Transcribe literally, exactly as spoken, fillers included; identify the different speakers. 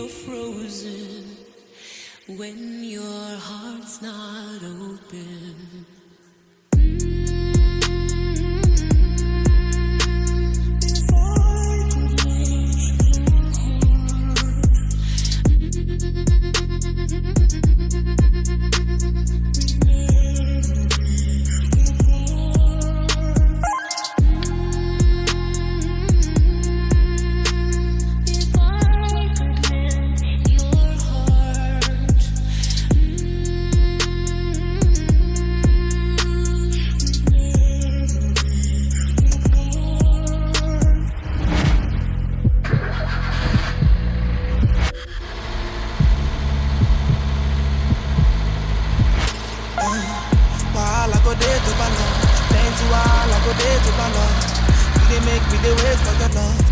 Speaker 1: feel frozen when your heart's not open.
Speaker 2: Go there to Bala, plenty while I go there to Bala. You dey make me dey wait for your love.